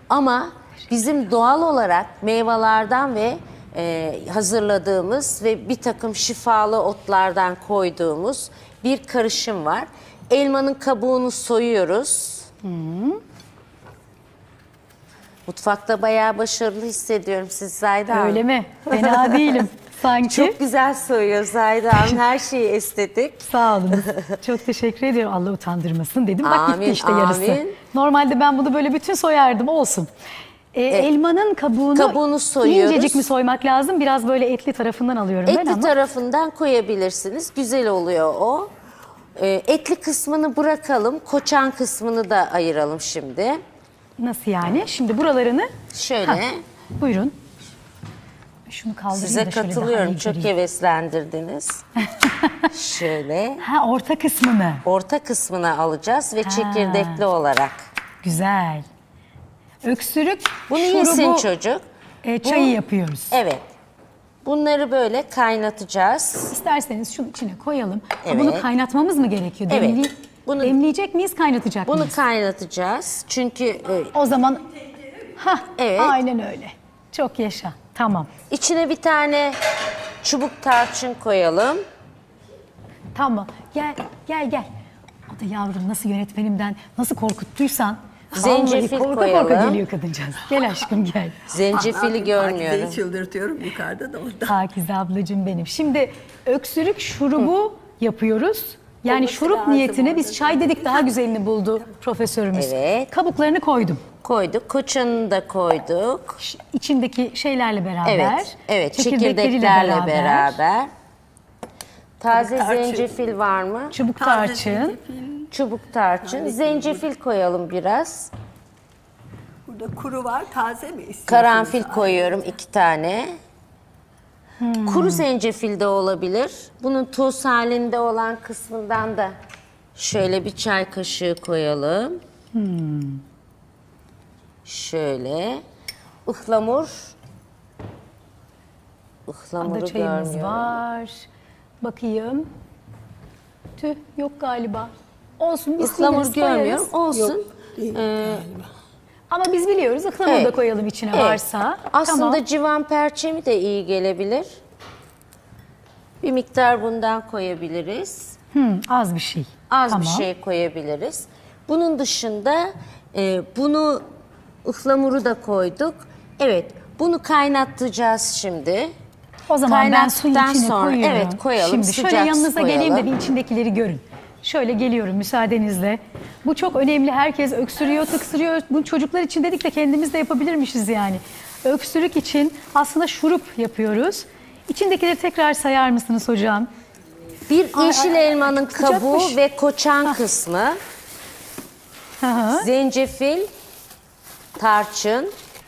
Ama bizim doğal olarak meyvelerden ve hazırladığımız ve bir takım şifalı otlardan koyduğumuz bir karışım var. Elmanın kabuğunu soyuyoruz. Mutfakta bayağı başarılı hissediyorum siz Zayda Hanım. Öyle mi? Fena değilim sanki. Çok güzel soyuyor Zayda Hanım. Her şeyi estetik. Sağ olun. Çok teşekkür ediyorum. Allah utandırmasın dedim. Bak gitti Amin, işte yarısı. amin. Normalde ben bunu böyle bütün soyardım, olsun. Elmanın kabuğunu soyuyoruz. incecik mi soymak lazım? Biraz böyle etli tarafından alıyorum ben ama. Etli tarafından koyabilirsiniz. Güzel oluyor o. Etli kısmını bırakalım. Koçan kısmını da ayıralım şimdi. Nasıl yani? Şimdi buralarını... Şöyle. Buyurun. Şunu kaldırayım Size da şöyle daha katılıyorum. iyi Çok göreyim. heveslendirdiniz. Şöyle. Ha, orta kısmını. Orta kısmını alacağız ve çekirdekli olarak. Güzel. Öksürük Bunu şurubu, yesin çocuk. çayı yapıyoruz. Evet. Bunları böyle kaynatacağız. İsterseniz şunun içine koyalım. Ha, Evet. bunu kaynatmamız mı gerekiyor? Evet. Demleyecek miyiz, kaynatacak Bunu mıyız? kaynatacağız. Çünkü O zaman evet. aynen öyle. Çok yaşa. Tamam. içine bir tane çubuk tarçın koyalım. Tamam. Gel gel. O da yavrum, nasıl yönetmenimden nasıl korkuttuysan. Zencefil vallahi korka koyalım. korka geliyor kadıncağız. Gel aşkım gel. Zencefili görmüyorum. Pakize'yi çıldırtıyorum yukarıda da orada. Pakize ablacığım benim. Şimdi öksürük şurubu yapıyoruz. Yani Olması şurup lazım niyetine orada. biz çay dedik, daha güzelini buldu profesörümüz. Evet. Kabuklarını koydum. Koyduk. Koçanını da koyduk. İçindeki şeylerle beraber. Evet. Evet. çekirdekleriyle Çekirdeklerle beraber. Taze Tarçın. zencefil var mı? Çubuk Taze tarçın. zencefil. Çubuk tarçın. Zencefil koyalım biraz. Burada kuru var, taze mi istiyorsunuz? Karanfil koyuyorum 2 tane. Kuru zencefil de olabilir. Bunun toz halinde olan kısmından da şöyle bir çay kaşığı koyalım. Şöyle. Ihlamur. Ihlamuru Ada çayımız görmüyorum. var. Bakayım. Tüh, yok galiba. Olsun, biz Ihlamur sileriz, koyarız. görmüyorum. Olsun. Değil galiba. Ama biz biliyoruz, ıhlamur Evet. da koyalım içine Evet. varsa. Aslında Tamam. civan perçemi de iyi gelebilir. Bir miktar bundan koyabiliriz. Az bir şey. Az Tamam. bir şey koyabiliriz. Bunun dışında bunu ıhlamuru da koyduk. Evet, bunu kaynatacağız şimdi. O zaman ben suyun Kaynattıktan içine sonra, koyuyorum. evet, koyalım, Şimdi sıcak şöyle su yanınıza geleyim de koyalım. bir içindekileri görün. Şöyle geliyorum müsaadenizle. Bu çok önemli. Herkes öksürüyor, tıksırıyor. Bunu çocuklar için dedik de kendimiz de yapabilirmişiz yani. Öksürük için aslında şurup yapıyoruz. İçindekileri tekrar sayar mısınız hocam? Bir yeşil elmanın sıcakmış. kabuğu ve koçan kısmı, Hı hı. zencefil, tarçın,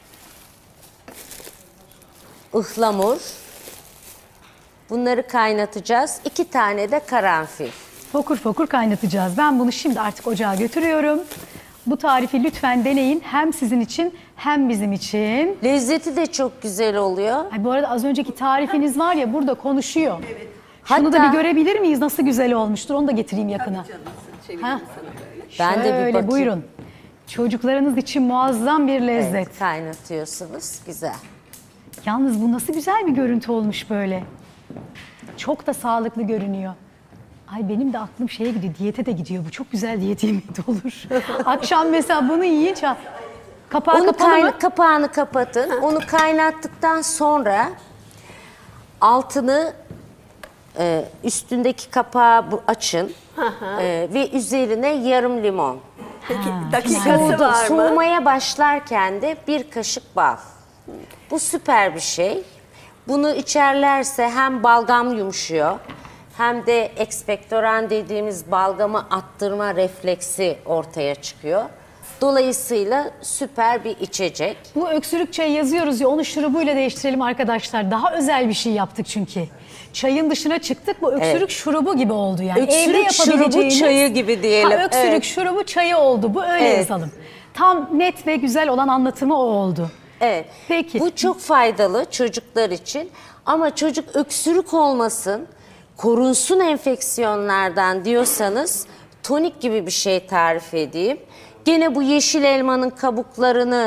ıhlamur. Bunları kaynatacağız. 2 tane de karanfil. Fokur fokur kaynatacağız. Ben bunu şimdi artık ocağa götürüyorum. Bu tarifi lütfen deneyin. Hem sizin için hem bizim için. Lezzeti de çok güzel oluyor. Ay, bu arada az önceki tarifiniz var ya, burada konuşuyor. Şunu da Hatta- bir görebilir miyiz? Nasıl güzel olmuştur? Onu da getireyim yakına. Canısın, çevireyim Ha. sana böyle. Ben de bir Şöyle, bakayım. buyurun. Çocuklarınız için muazzam bir lezzet. Evet, kaynatıyorsunuz. Güzel. Yalnız bu nasıl güzel bir görüntü olmuş böyle. Çok da sağlıklı görünüyor. Ay, benim de aklım şeye gidiyor, diyete de gidiyor. Bu çok güzel diyet yemeği de olur. Akşam mesela bunu yiyince kapağı Onu kapalı mı? kapağını kapatın. Onu kaynattıktan sonra altını üstündeki kapağı açın. Ve üzerine yarım limon. Peki dakikası var mı? Soğumaya başlarken de 1 kaşık bal. Bu süper bir şey. Bunu içerlerse hem balgam yumuşuyor hem de ekspektoran dediğimiz balgamı attırma refleksi ortaya çıkıyor. Dolayısıyla süper bir içecek. Bu öksürük çayı yazıyoruz ya, onu şurubuyla değiştirelim arkadaşlar. Daha özel bir şey yaptık çünkü. Çayın dışına çıktık, bu öksürük şurubu gibi oldu yani. Öksürük şurubu çayı gibi diyelim. Ha, öksürük Evet. şurubu çayı oldu, bu öyle Evet. yazalım. Tam net ve güzel olan anlatımı o oldu. Evet. Peki. Bu çok faydalı çocuklar için ama çocuk öksürük olmasın, korunsun enfeksiyonlardan diyorsanız tonik gibi bir şey tarif edeyim. Gene bu yeşil elmanın kabuklarını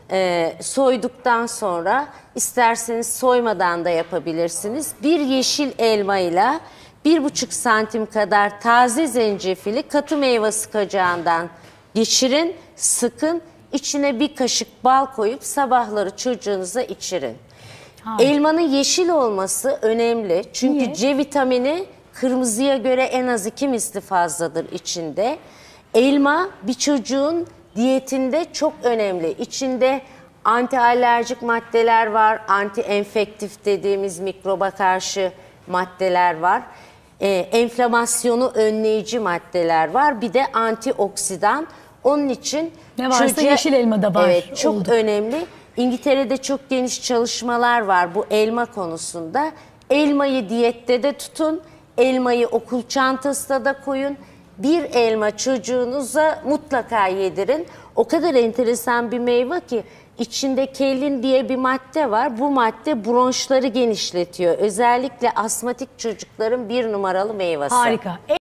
soyduktan sonra isterseniz soymadan da yapabilirsiniz. Bir yeşil elma ile 1,5 santim kadar taze zencefili katı meyve sıkacağından geçirin, sıkın. İçine bir kaşık bal koyup sabahları çocuğunuza içirin. Elmanın yeşil olması önemli. Çünkü Niye? C vitamini kırmızıya göre en az 2 misli fazladır içinde. Elma bir çocuğun diyetinde çok önemli. İçinde antialerjik maddeler var, anti-enfektif dediğimiz mikroba karşı maddeler var. Enflamasyonu önleyici maddeler var. Bir de antioksidan. Onun için Ne varsa yeşil elmada var. Evet, çok oldu. önemli. İngiltere'de çok geniş çalışmalar var bu elma konusunda. Elmayı diyette de tutun, elmayı okul çantasına da koyun. Bir elma çocuğunuza mutlaka yedirin. O kadar enteresan bir meyve ki içinde kelin diye bir madde var. Bu madde bronşları genişletiyor. Özellikle asmatik çocukların 1 numaralı meyvesi. Harika.